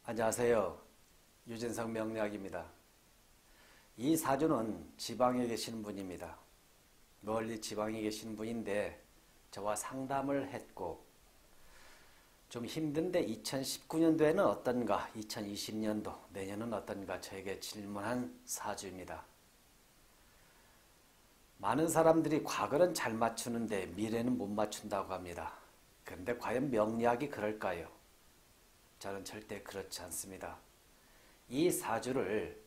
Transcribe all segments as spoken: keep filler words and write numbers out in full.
안녕하세요. 유진석 명리학입니다. 이 사주는 지방에 계시는 분입니다. 멀리 지방에 계시는 분인데 저와 상담을 했고 좀 힘든데 이천십구 년도에는 어떤가, 이천이십 년도 내년은 어떤가 저에게 질문한 사주입니다. 많은 사람들이 과거는 잘 맞추는데 미래는 못 맞춘다고 합니다. 그런데 과연 명리학이 그럴까요? 저는 절대 그렇지 않습니다. 이 사주를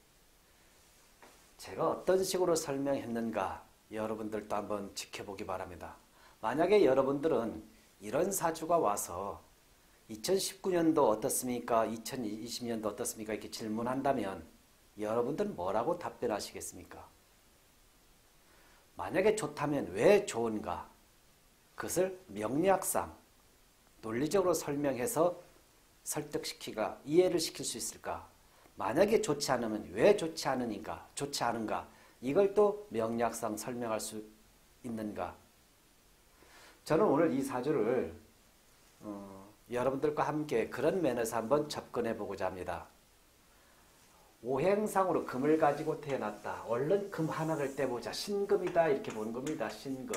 제가 어떤 식으로 설명했는가 여러분들도 한번 지켜보기 바랍니다. 만약에 여러분들은 이런 사주가 와서 이천십구 년도 어떻습니까? 이천이십 년도 어떻습니까? 이렇게 질문한다면 여러분들은 뭐라고 답변하시겠습니까? 만약에 좋다면 왜 좋은가? 그것을 명리학상 논리적으로 설명해서 설득시키가 이해를 시킬 수 있을까? 만약에 좋지 않으면 왜 좋지 않으니까, 좋지 않은가? 이걸 또 명리학상 설명할 수 있는가? 저는 오늘 이 사주를 어, 여러분들과 함께 그런 면에서 한번 접근해 보고자 합니다. 오행상으로 금을 가지고 태어났다. 얼른 금 하나를 떼보자. 신금이다 이렇게 보는 겁니다. 신금.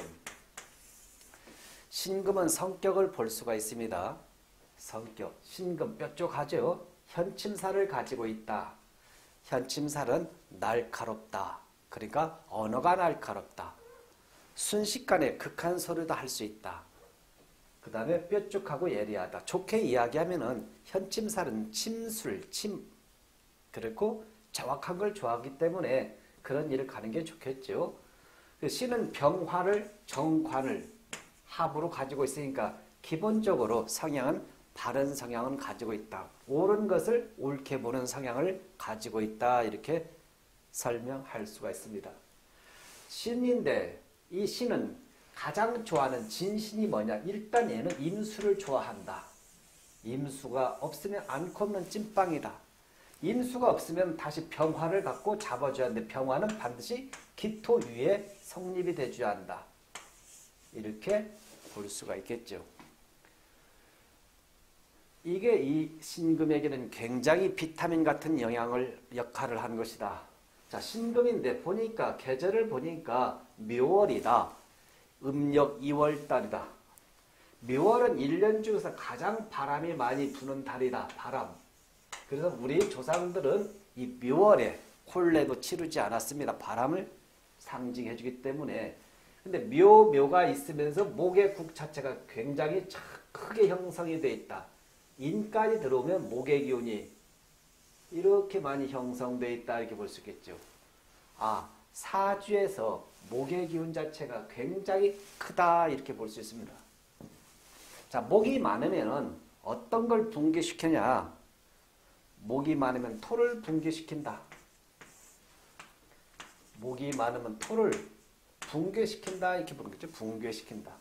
신금은 성격을 볼 수가 있습니다. 성격, 신금 뾰족하죠. 현침살을 가지고 있다. 현침살은 날카롭다. 그러니까 언어가 날카롭다. 순식간에 극한 소리도 할 수 있다. 그 다음에 뾰족하고 예리하다. 좋게 이야기하면은 현침살은 침술, 침. 그리고 정확한 걸 좋아하기 때문에 그런 일을 가는 게 좋겠죠. 신은 병화를 정관을 합으로 가지고 있으니까 기본적으로 성향은 바른 성향은 가지고 있다. 옳은 것을 옳게 보는 성향을 가지고 있다. 이렇게 설명할 수가 있습니다. 신인데 이 신은 가장 좋아하는 진신이 뭐냐? 일단 얘는 임수를 좋아한다. 임수가 없으면 않고 없는 찐빵이다. 임수가 없으면 다시 병화를 갖고 잡아줘야 하는데 병화는 반드시 기토 위에 성립이 돼줘야 한다. 이렇게 볼 수가 있겠죠. 이게 이 신금에게는 굉장히 비타민 같은 영향을 역할을 한 것이다. 자, 신금인데 보니까 계절을 보니까 묘월이다. 음력 이월 달이다. 묘월은 일 년 중에서 가장 바람이 많이 부는 달이다. 바람. 그래서 우리 조상들은 이 묘월에 혼례도 치르지 않았습니다. 바람을 상징해 주기 때문에. 근데 묘, 묘가 있으면서 목의 국 자체가 굉장히 크게 형성이 되어 있다. 인까지 들어오면 목의 기운이 이렇게 많이 형성되어 있다. 이렇게 볼 수 있겠죠. 아, 사주에서 목의 기운 자체가 굉장히 크다. 이렇게 볼 수 있습니다. 자, 목이 많으면 어떤 걸 붕괴시키냐? 목이 많으면 토를 붕괴시킨다. 목이 많으면 토를 붕괴시킨다. 이렇게 보는 거죠. 붕괴시킨다.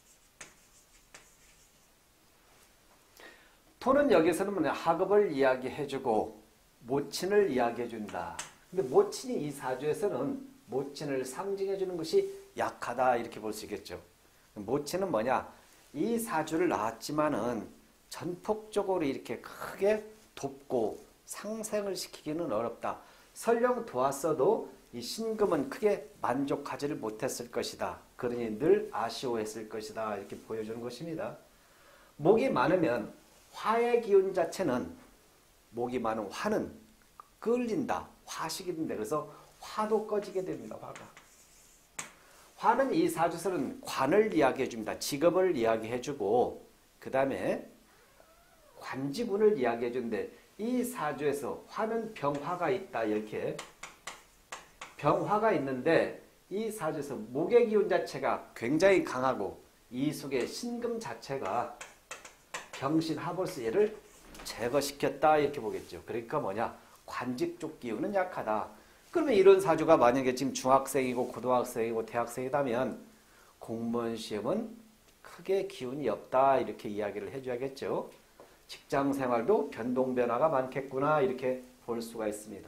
토는 여기서는 뭐냐? 학업을 이야기해주고 모친을 이야기해준다. 근데 모친이 이 사주에서는 모친을 상징해주는 것이 약하다. 이렇게 볼 수 있겠죠. 모친은 뭐냐? 이 사주를 낳았지만은 전폭적으로 이렇게 크게 돕고 상생을 시키기는 어렵다. 설령 도왔어도 이 신금은 크게 만족하지를 못했을 것이다. 그러니 늘 아쉬워했을 것이다. 이렇게 보여주는 것입니다. 목이 많으면 화의 기운 자체는 목이 많은 화는 끌린다. 화식인데 그래서 화도 꺼지게 됩니다. 화가. 화는 이 사주에서는 관을 이야기해 줍니다. 직업을 이야기해 주고 그 다음에 관지분을 이야기해 주는데 이 사주에서 화는 병화가 있다. 이렇게 병화가 있는데 이 사주에서 목의 기운 자체가 굉장히 강하고 이 속에 신금 자체가 병신하보스 얘를 제거시켰다. 이렇게 보겠죠. 그러니까 뭐냐? 관직 쪽 기운은 약하다. 그러면 이런 사주가 만약에 지금 중학생이고 고등학생이고 대학생이라면 공무원 시험은 크게 기운이 없다. 이렇게 이야기를 해줘야겠죠. 직장 생활도 변동 변화가 많겠구나. 이렇게 볼 수가 있습니다.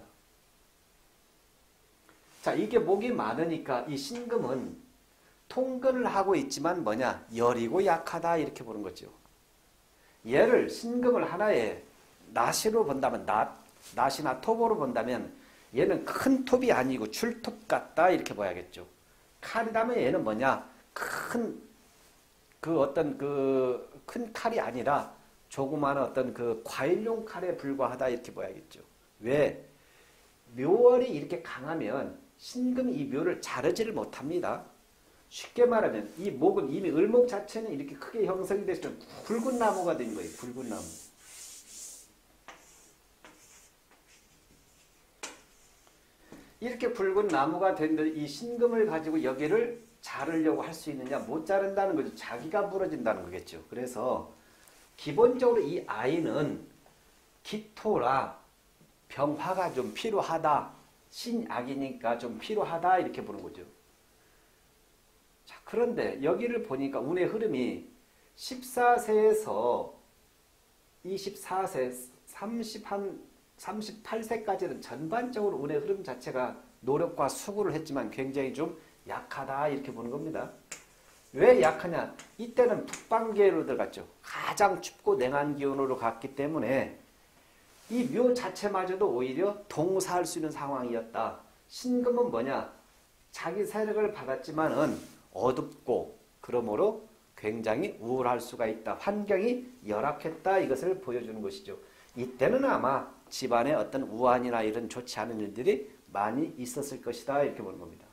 자, 이게 목이 많으니까 이 신금은 통근을 하고 있지만 뭐냐? 여리고 약하다. 이렇게 보는 거죠. 얘를 신금을 하나의 낫으로 본다면 낫, 낫이나 톱으로 본다면 얘는 큰 톱이 아니고 줄톱 같다 이렇게 봐야겠죠. 칼이라면 얘는 뭐냐? 큰 그 어떤 그 큰 칼이 아니라 조그마한 어떤 그 과일용 칼에 불과하다 이렇게 봐야겠죠. 왜? 묘월이 이렇게 강하면 신금이 이 묘를 자르지를 못합니다. 쉽게 말하면 이 목은 이미 을목 자체는 이렇게 크게 형성이 돼서 굵은 나무가 된 거예요. 굵은 나무. 이렇게 굵은 나무가 된데 이 신금을 가지고 여기를 자르려고 할 수 있느냐? 못 자른다는 거죠. 자기가 부러진다는 거겠죠. 그래서 기본적으로 이 아이는 기토라 병화가 좀 필요하다. 신약이니까 좀 필요하다 이렇게 보는 거죠. 자, 그런데 여기를 보니까 운의 흐름이 십사 세에서 이십사 세, 삼십 한 삼십팔 세까지는 전반적으로 운의 흐름 자체가 노력과 수고를 했지만 굉장히 좀 약하다 이렇게 보는 겁니다. 왜 약하냐? 이때는 북방계로 들어갔죠. 가장 춥고 냉한 기온으로 갔기 때문에 이 묘 자체마저도 오히려 동사할 수 있는 상황이었다. 신금은 뭐냐? 자기 세력을 받았지만은 어둡고 그러므로 굉장히 우울할 수가 있다. 환경이 열악했다. 이것을 보여주는 것이죠. 이때는 아마 집안에 어떤 우환이나 이런 좋지 않은 일들이 많이 있었을 것이다. 이렇게 보는 겁니다.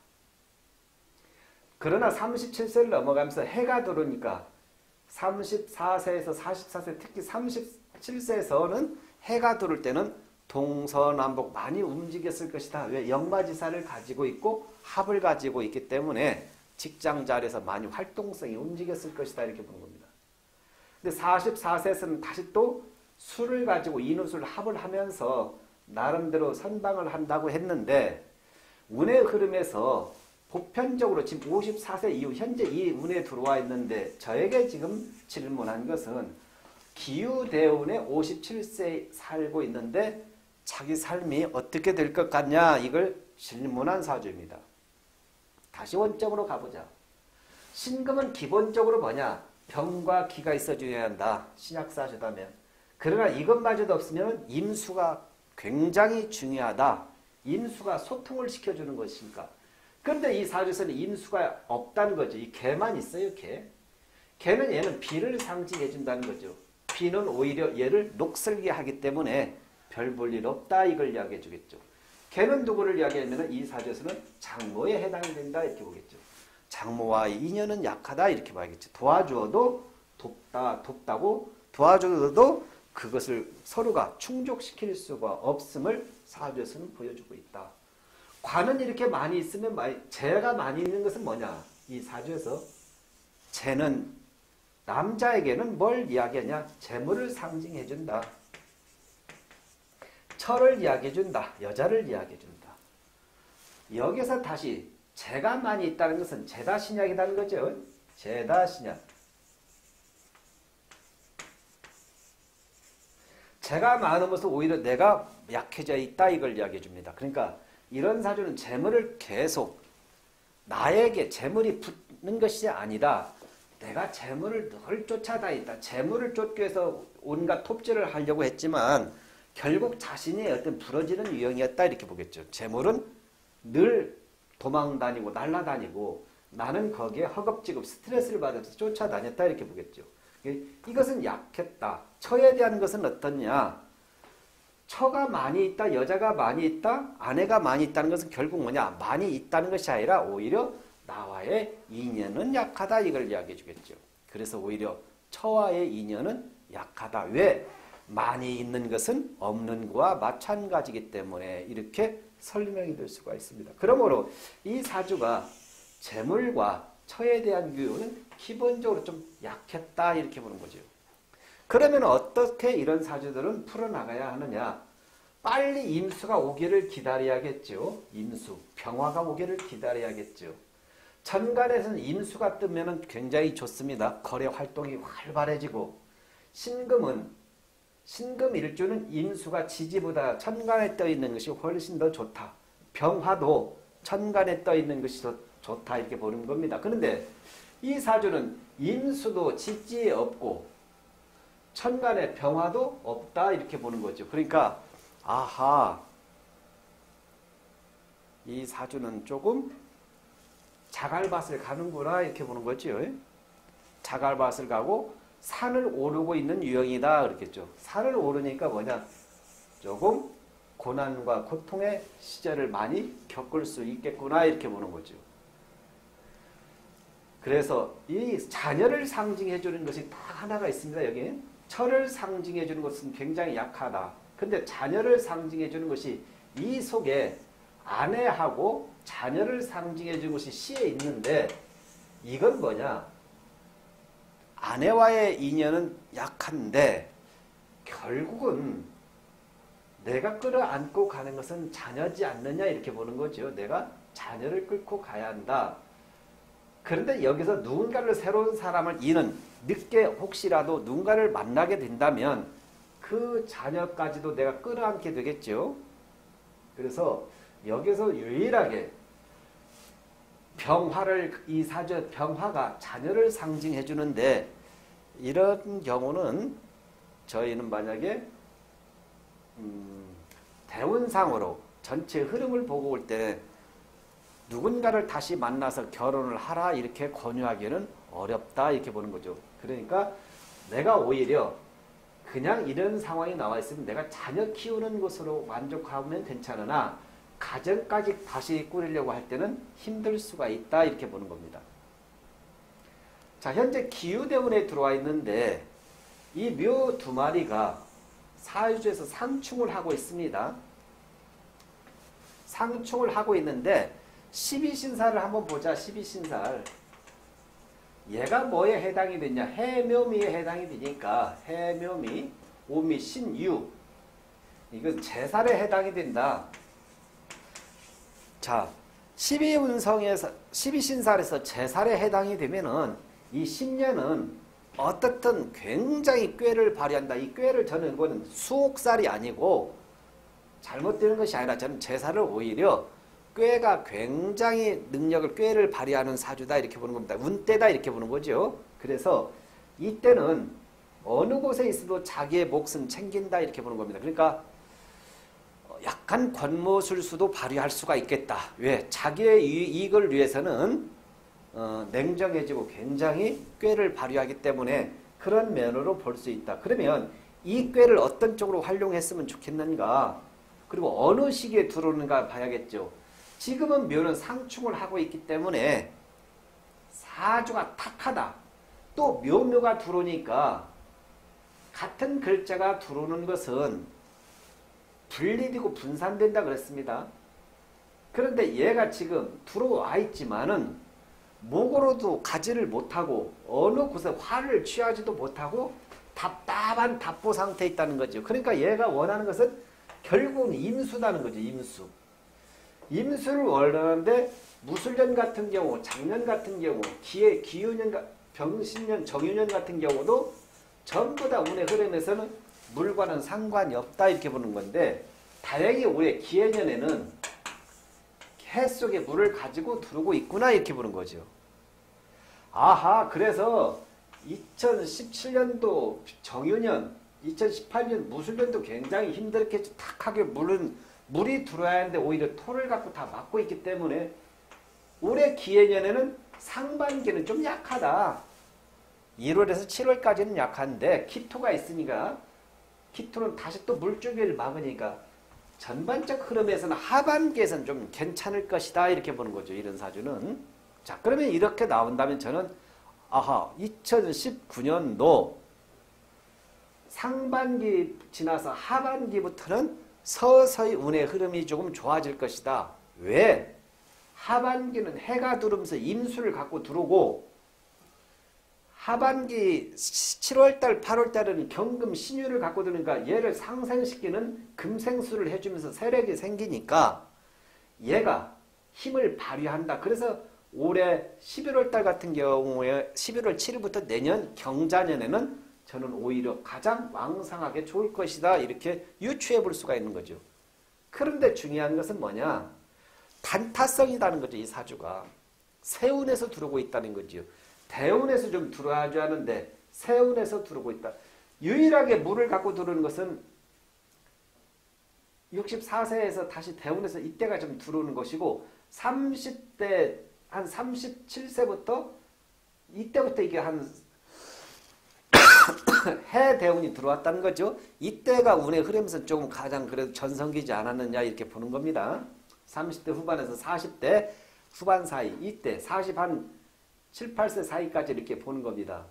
그러나 삼십칠 세를 넘어가면서 해가 들어오니까 삼십사 세에서 사십사 세, 특히 삼십칠 세에서는 해가 들어올 때는 동서남북 많이 움직였을 것이다. 왜? 역마지사를 가지고 있고 합을 가지고 있기 때문에 직장 자리에서 많이 활동성이 움직였을 것이다. 이렇게 보는 겁니다. 근데 사십사 세에서는 다시 또 수를 가지고 인우술 합을 하면서 나름대로 선방을 한다고 했는데 운의 흐름에서 보편적으로 지금 오십사 세 이후 현재 이 운에 들어와 있는데 저에게 지금 질문한 것은 기후대운에 오십칠 세 살고 있는데 자기 삶이 어떻게 될 것 같냐 이걸 질문한 사주입니다. 다시 원점으로 가보자. 신금은 기본적으로 뭐냐? 병과 기가 있어줘야 한다. 신약사주다면. 그러나 이것마저도 없으면 임수가 굉장히 중요하다. 임수가 소통을 시켜주는 것이니까. 그런데 이 사주에서는 임수가 없다는 거죠. 이 개만 있어요. 개. 개는 얘는 비를 상징해 준다는 거죠. 비는 오히려 얘를 녹슬게 하기 때문에 별 볼 일 없다. 이걸 이야기해 주겠죠. 개는 누구를 이야기하면 이 사주에서는 장모에 해당이 된다. 이렇게 보겠죠. 장모와의 인연은 약하다. 이렇게 봐야겠죠. 도와주어도 돕다, 돕다고 도와줘도 그것을 서로가 충족시킬 수가 없음을 사주에서는 보여주고 있다. 관은 이렇게 많이 있으면 재가 많이 있는 것은 뭐냐? 이 사주에서 재는 남자에게는 뭘 이야기하냐? 재물을 상징해준다. 철을 이야기해준다. 여자를 이야기해준다. 여기서 다시 재가 많이 있다는 것은 재다신약이라는 거죠. 재다신약. 재가 많으면서 오히려 내가 약해져 있다. 이걸 이야기해줍니다. 그러니까 이런 사주는 재물을 계속 나에게 재물이 붙는 것이 아니라 내가 재물을 늘 쫓아다니다. 재물을 쫓기 위해서 온갖 톱질을 하려고 했지만 결국 자신이 어떤 부러지는 유형이었다. 이렇게 보겠죠. 재물은 늘 도망다니고 날아다니고 나는 거기에 허겁지겁 스트레스를 받아서 쫓아다녔다. 이렇게 보겠죠. 이것은 약했다. 처에 대한 것은 어떻냐? 처가 많이 있다, 여자가 많이 있다, 아내가 많이 있다는 것은 결국 뭐냐? 많이 있다는 것이 아니라 오히려 나와의 인연은 약하다. 이걸 이야기해 주겠죠. 그래서 오히려 처와의 인연은 약하다. 왜? 많이 있는 것은 없는 것과 마찬가지이기 때문에 이렇게 설명이 될 수가 있습니다. 그러므로 이 사주가 재물과 처에 대한 교육은 기본적으로 좀 약했다. 이렇게 보는 거죠. 그러면 어떻게 이런 사주들은 풀어나가야 하느냐? 빨리 임수가 오기를 기다려야겠죠. 임수, 병화가 오기를 기다려야겠죠. 천간에서는 임수가 뜨면 굉장히 좋습니다. 거래 활동이 활발해지고 신금은 신금 일주는 임수가 지지보다 천간에 떠 있는 것이 훨씬 더 좋다. 병화도 천간에 떠 있는 것이 더 좋다. 이렇게 보는 겁니다. 그런데 이 사주는 임수도 지지에 없고 천간에 병화도 없다 이렇게 보는 거죠. 그러니까 아하, 이 사주는 조금 자갈밭을 가는구나 이렇게 보는 거죠. 자갈밭을 가고 산을 오르고 있는 유형이다 그랬겠죠. 산을 오르니까 뭐냐, 조금 고난과 고통의 시절을 많이 겪을 수 있겠구나 이렇게 보는 거죠. 그래서 이 자녀를 상징해 주는 것이 딱 하나가 있습니다. 여기 철을 상징해 주는 것은 굉장히 약하다. 근데 자녀를 상징해 주는 것이 이 속에 아내하고 자녀를 상징해 주는 것이 시에 있는데, 이건 뭐냐, 아내와의 인연은 약한데 결국은 내가 끌어안고 가는 것은 자녀지 않느냐 이렇게 보는 거죠. 내가 자녀를 끌고 가야 한다. 그런데 여기서 누군가를, 새로운 사람을, 이는 늦게 혹시라도 누군가를 만나게 된다면 그 자녀까지도 내가 끌어안게 되겠죠. 그래서 여기서 유일하게 병화를, 이 사주의 병화가 자녀를 상징해 주는데, 이런 경우는 저희는 만약에 음, 대운상으로 전체 흐름을 보고 올 때 누군가를 다시 만나서 결혼을 하라 이렇게 권유하기는 어렵다 이렇게 보는 거죠. 그러니까 내가 오히려 그냥 이런 상황이 나와 있으면 내가 자녀 키우는 것으로 만족하면 괜찮으나 가정까지 다시 꾸리려고 할 때는 힘들 수가 있다 이렇게 보는 겁니다. 자, 현재 기유대운에 들어와 있는데 이 묘 두 마리가 사유주에서 상충을 하고 있습니다. 상충을 하고 있는데 십이신살을 한번 보자. 십이신살. 얘가 뭐에 해당이 되냐? 해묘미에 해당이 되니까 해묘미, 오미, 신유. 이건 제살에 해당이 된다. 자, 십이운성에서, 십이신살에서 제살에 해당이 되면은 이 신년은 어떻든 굉장히 꾀를 발휘한다. 이 꾀를 저는 이거는 수옥살이 아니고 잘못되는 것이 아니라 저는 제살을 오히려 꾀가 굉장히 능력을, 꾀를 발휘하는 사주다 이렇게 보는 겁니다. 운때다 이렇게 보는 거죠. 그래서 이때는 어느 곳에 있어도 자기의 몫은 챙긴다 이렇게 보는 겁니다. 그러니까 약간 권모술수도 발휘할 수가 있겠다. 왜? 자기의 이익을 위해서는 어, 냉정해지고 굉장히 꾀를 발휘하기 때문에 그런 면으로 볼 수 있다. 그러면 이 꾀를 어떤 쪽으로 활용했으면 좋겠는가? 그리고 어느 시기에 들어오는가 봐야겠죠. 지금은 묘는 상충을 하고 있기 때문에 사주가 탁하다. 또 묘묘가 들어오니까 같은 글자가 들어오는 것은 분리되고 분산된다 그랬습니다. 그런데 얘가 지금 들어와 있지만은 목으로도 가지를 못하고 어느 곳에 화를 취하지도 못하고 답답한 답보 상태에 있다는 거죠. 그러니까 얘가 원하는 것은 결국은 임수라는 거죠. 임수. 임수를 원하는데 무술년 같은 경우, 장년 같은 경우, 기해, 기유년, 병신년, 정유년 같은 경우도 전부 다 운의 흐름에서는 물과는 상관이 없다 이렇게 보는 건데, 다행히 올해 기해년에는 해 속에 물을 가지고 들어오고 있구나 이렇게 보는 거죠. 아하, 그래서 이천십칠년도 정유년, 이천십팔년 무술년도 굉장히 힘들게 탁하게 물은 물이 들어야 하는데 오히려 토를 갖고 다 막고 있기 때문에 올해 기해년에는 상반기는 좀 약하다. 일월에서 칠월까지는 약한데 키토가 있으니까, 키토는 다시 또 물줄기를 막으니까 전반적 흐름에서는 하반기에서는 좀 괜찮을 것이다 이렇게 보는 거죠. 이런 사주는. 자, 그러면 이렇게 나온다면 저는 아하, 이천십구년도 상반기 지나서 하반기부터는 서서히 운의 흐름이 조금 좋아질 것이다. 왜? 하반기는 해가 들어오면서 임수를 갖고 들어오고 하반기 칠월달, 팔월달은 경금 신유를 갖고 들으니까 얘를 상생시키는 금생수를 해주면서 세력이 생기니까 얘가 힘을 발휘한다. 그래서 올해 십일월달 같은 경우에 십일월 칠일부터 내년 경자년에는 저는 오히려 가장 왕성하게 좋을 것이다. 이렇게 유추해 볼 수가 있는 거죠. 그런데 중요한 것은 뭐냐? 단타성이라는 거죠. 이 사주가. 세운에서 들어오고 있다는 거죠. 대운에서 좀 들어와야 하는데 세운에서 들어오고 있다. 유일하게 물을 갖고 들어오는 것은 육십사 세에서 다시 대운에서 이때가 좀 들어오는 것이고 삼십 대 한 삼십칠 세부터 이때부터 이게 한 해 대운이 들어왔다는 거죠. 이때가 운의 흐름에서 조금 가장 그래도 전성기지 않았느냐 이렇게 보는 겁니다. 삼십 대 후반에서 사십 대 후반 사이 이때 사십 한 칠, 팔 세 사이까지 이렇게 보는 겁니다.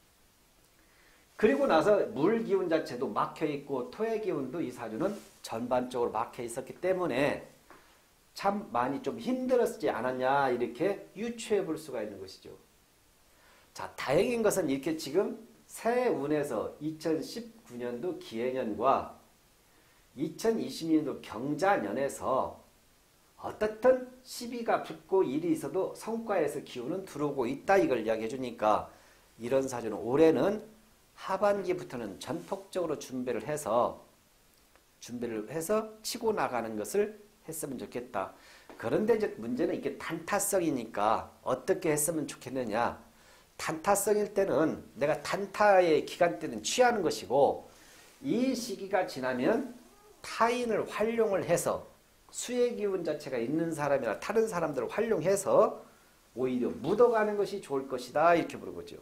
그리고 나서 물 기운 자체도 막혀 있고 토의 기운도 이 사주는 전반적으로 막혀 있었기 때문에 참 많이 좀 힘들었지 않았냐 이렇게 유추해 볼 수가 있는 것이죠. 자, 다행인 것은 이렇게 지금 새 운에서 이천십구 년도 기해년과 이천이십 년도 경자년에서 어떻든 시비가 붙고 일이 있어도 성과에서 기운은 들어오고 있다 이걸 이야기해 주니까 이런 사주는 올해는 하반기부터는 전폭적으로 준비를 해서 준비를 해서 치고 나가는 것을 했으면 좋겠다. 그런데 이제 문제는 이게 단타성이니까 어떻게 했으면 좋겠느냐. 단타성일 때는 내가 단타의 기간 때는 취하는 것이고 이 시기가 지나면 타인을 활용을 해서 수의 기운 자체가 있는 사람이나 다른 사람들을 활용해서 오히려 묻어가는 것이 좋을 것이다 이렇게 부르는 거죠.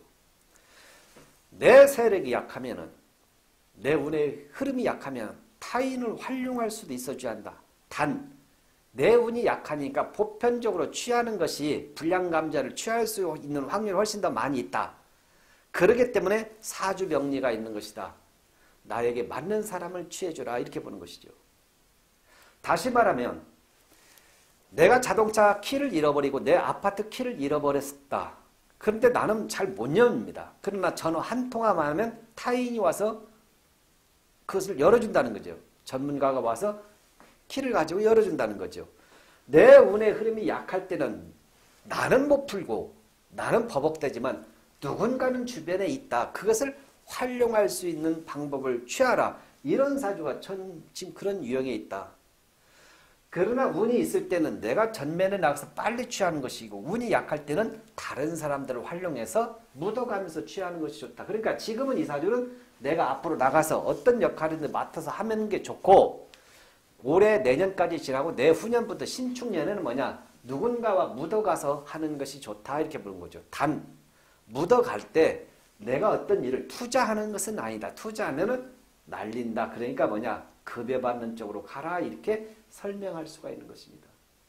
내 세력이 약하면은 내 운의 흐름이 약하면 타인을 활용할 수도 있어줘야 한다. 단 내 운이 약하니까 보편적으로 취하는 것이 불량감자를 취할 수 있는 확률이 훨씬 더 많이 있다. 그렇기 때문에 사주병리가 있는 것이다. 나에게 맞는 사람을 취해주라 이렇게 보는 것이죠. 다시 말하면 내가 자동차 키를 잃어버리고 내 아파트 키를 잃어버렸다. 그런데 나는 잘 못 엽니다. 그러나 전화 한 통화만 하면 타인이 와서 그것을 열어준다는 거죠. 전문가가 와서 키를 가지고 열어준다는 거죠. 내 운의 흐름이 약할 때는 나는 못 풀고 나는 버벅대지만 누군가는 주변에 있다. 그것을 활용할 수 있는 방법을 취하라. 이런 사주가 전, 지금 그런 유형에 있다. 그러나 운이 있을 때는 내가 전면에 나가서 빨리 취하는 것이고 운이 약할 때는 다른 사람들을 활용해서 묻어가면서 취하는 것이 좋다. 그러니까 지금은 이 사주는 내가 앞으로 나가서 어떤 역할이든 맡아서 하는 게 좋고 올해 내년까지 지나고 내후년부터 신축년에는 뭐냐? 누군가와 묻어가서 하는 것이 좋다 이렇게 보는 거죠. 단 묻어갈 때 내가 어떤 일을 투자하는 것은 아니다. 투자하면은 날린다. 그러니까 뭐냐? 급여받는 쪽으로 가라 이렇게 설명할 수가 있는 것입니다.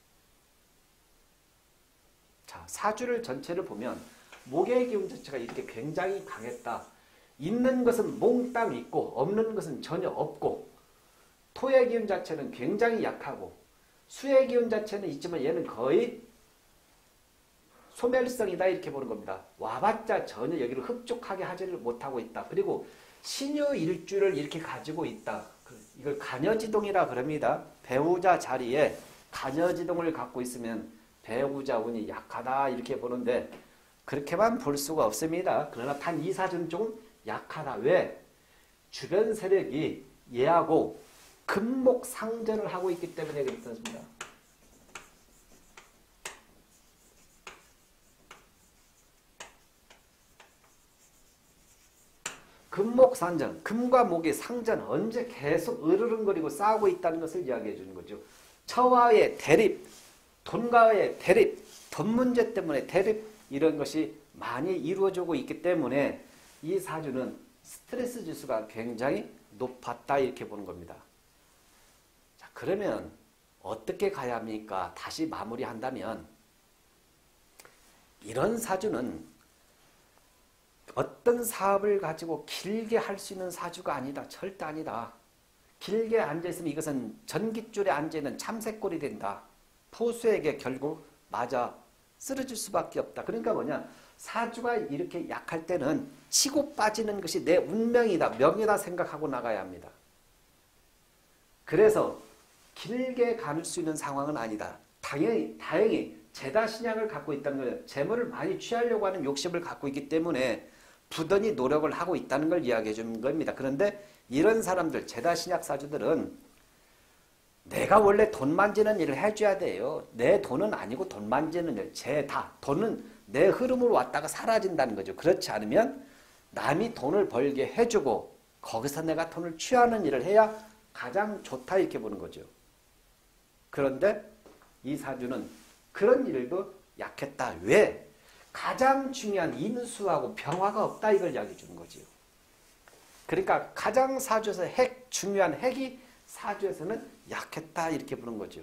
자, 사주를 전체를 보면 목의 기운 자체가 이렇게 굉장히 강했다. 있는 것은 몽땅 있고 없는 것은 전혀 없고 토의 기운 자체는 굉장히 약하고 수의 기운 자체는 있지만 얘는 거의 소멸성이다 이렇게 보는 겁니다. 와봤자 전혀 여기를 흡족하게 하지를 못하고 있다. 그리고 신유일주를 이렇게 가지고 있다. 이걸 간여지동이라 그럽니다. 배우자 자리에 간여지동을 갖고 있으면 배우자 운이 약하다 이렇게 보는데 그렇게만 볼 수가 없습니다. 그러나 단 이 사주는 조금 약하다. 왜? 주변 세력이 얘하고 금목상전을 하고 있기 때문에 그렇습니다. 금목상전, 금과 목의 상전 언제 계속 으르렁거리고 싸우고 있다는 것을 이야기해 주는 거죠. 처와의 대립, 돈과의 대립, 돈 문제 때문에 대립 이런 것이 많이 이루어지고 있기 때문에 이 사주는 스트레스 지수가 굉장히 높았다 이렇게 보는 겁니다. 자, 그러면 어떻게 가야 합니까? 다시 마무리한다면 이런 사주는 어떤 사업을 가지고 길게 할 수 있는 사주가 아니다. 절대 아니다. 길게 앉아있으면 이것은 전깃줄에 앉아있는 참새꼴이 된다. 포수에게 결국 맞아 쓰러질 수밖에 없다. 그러니까 뭐냐? 사주가 이렇게 약할 때는 치고 빠지는 것이 내 운명이다. 명예다 생각하고 나가야 합니다. 그래서 길게 갈 수 있는 상황은 아니다. 당연히, 다행히 재다 신약을 갖고 있다는 거예요. 재물을 많이 취하려고 하는 욕심을 갖고 있기 때문에 부단히 노력을 하고 있다는 걸 이야기해 주는 겁니다. 그런데 이런 사람들, 재다 신약 사주들은 내가 원래 돈 만지는 일을 해줘야 돼요. 내 돈은 아니고 돈 만지는 일, 재다. 돈은 내 흐름으로 왔다가 사라진다는 거죠. 그렇지 않으면 남이 돈을 벌게 해주고 거기서 내가 돈을 취하는 일을 해야 가장 좋다 이렇게 보는 거죠. 그런데 이 사주는 그런 일도 약했다. 왜? 가장 중요한 인수하고 병화가 없다 이걸 이야기해 주는 거지요. 그러니까 가장 사주에서 핵, 중요한 핵이 사주에서는 약했다 이렇게 보는 거죠.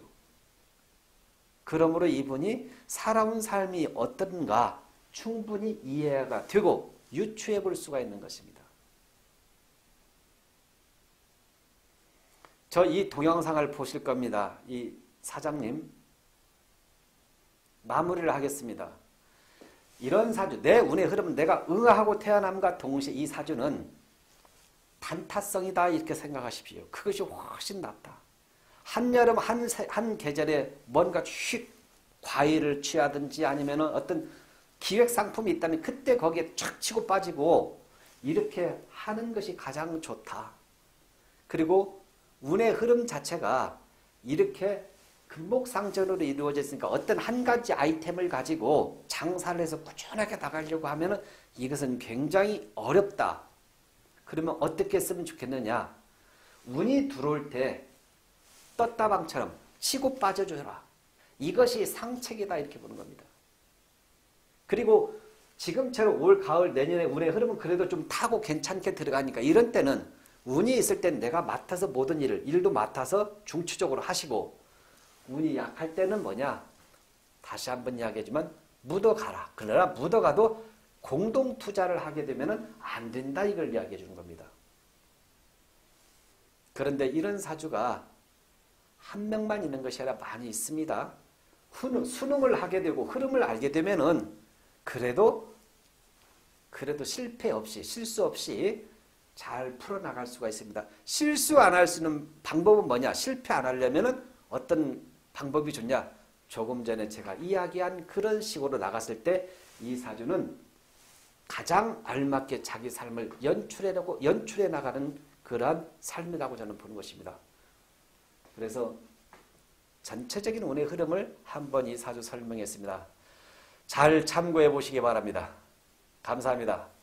그러므로 이분이 살아온 삶이 어떤가 충분히 이해가 되고 유추해 볼 수가 있는 것입니다. 저 이 동영상을 보실 겁니다. 이 사장님 마무리를 하겠습니다. 이런 사주, 내 운의 흐름은 내가 응하고 태어남과 동시에 이 사주는 단타성이다 이렇게 생각하십시오. 그것이 훨씬 낫다. 한여름 한, 한 계절에 뭔가 휙 과일을 취하든지 아니면 어떤 기획상품이 있다면 그때 거기에 촥 치고 빠지고 이렇게 하는 것이 가장 좋다. 그리고 운의 흐름 자체가 이렇게 금목상전으로 이루어져 있으니까 어떤 한 가지 아이템을 가지고 장사를 해서 꾸준하게 나가려고 하면 이것은 굉장히 어렵다. 그러면 어떻게 쓰면 좋겠느냐. 운이 들어올 때 떴다방처럼 치고 빠져줘라. 이것이 상책이다 이렇게 보는 겁니다. 그리고 지금처럼 올 가을 내년에 운의 흐름은 그래도 좀 타고 괜찮게 들어가니까 이런 때는 운이 있을 때는 내가 맡아서 모든 일을 일도 맡아서 중추적으로 하시고 운이 약할 때는 뭐냐? 다시 한번 이야기하지만 묻어가라. 그러나 묻어가도 공동 투자를 하게 되면 안 된다 이걸 이야기해 주는 겁니다. 그런데 이런 사주가 한 명만 있는 것이 아니라 많이 있습니다. 수능, 수능을 하게 되고 흐름을 알게 되면은 그래도 그래도 실패 없이 실수 없이 잘 풀어나갈 수가 있습니다. 실수 안 할 수 있는 방법은 뭐냐? 실패 안 하려면은 어떤 방법이 좋냐? 조금 전에 제가 이야기한 그런 식으로 나갔을 때 이 사주는 가장 알맞게 자기 삶을 연출해내고 연출해 나가는 그러한 삶이라고 저는 보는 것입니다. 그래서 전체적인 운의 흐름을 한번 이 사주 설명했습니다. 잘 참고해 보시기 바랍니다. 감사합니다.